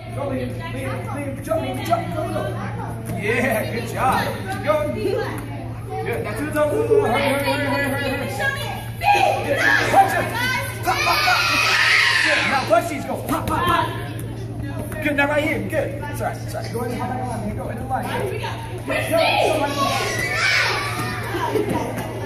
Go, Liam. Liam, jump, go. Yeah, good job. Keep going. Good. Now to the double. Hurry. Good. Punch him. Pop. Good. Now punch these. Go. Pop. Good. Now right here. Good. That's right. Go ahead and hop back on. Go in the line. Good. Go.